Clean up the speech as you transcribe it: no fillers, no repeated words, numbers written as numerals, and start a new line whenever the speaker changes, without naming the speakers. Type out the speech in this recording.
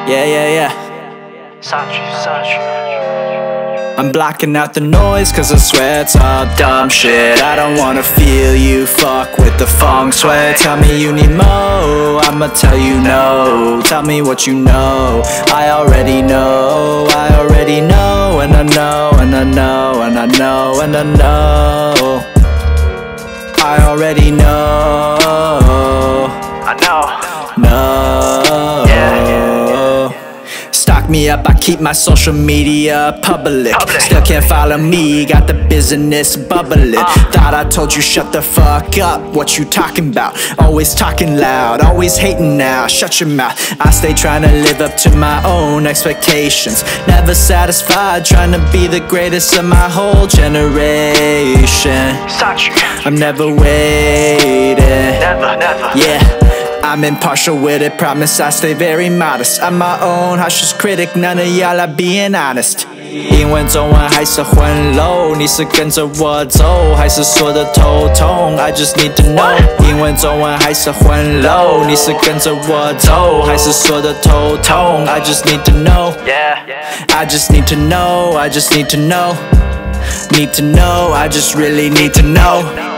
Yeah. I'm blocking out the noise cause I swear it's all dumb shit. I don't wanna feel you fuck with the feng shui. Tell me you need more, I'ma tell you no. Tell me what you know, I already know. I already know, and I know, and I know, and I know, and I know. I already know. I know. Stock me up, I keep my social media public. Still can't follow me, got the business bubbling. Thought I told you shut the fuck up, what you talking about? Always talking loud, always hating now, shut your mouth. I stay trying to live up to my own expectations. Never satisfied, trying to be the greatest of my whole generation. I'm never waiting, yeah. I'm impartial with it, promise I stay very modest. I'm my own harshest critic, none of y'all are being honest. 英文中文还是混漏，你是跟着我走，还是说的头痛 ？I just need to know。英文中文还是混漏，你是跟着我走，还是说的头痛 ？I just need to know。I just need to know. I just need to know. Need to know. I just really need to know.